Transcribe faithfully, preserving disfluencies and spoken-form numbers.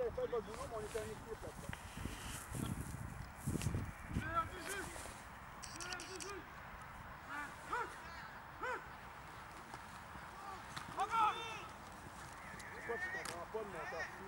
avait fait votre boulot, mais on était un équipe là-dedans. Pourquoi tu comprends pas de mon temps?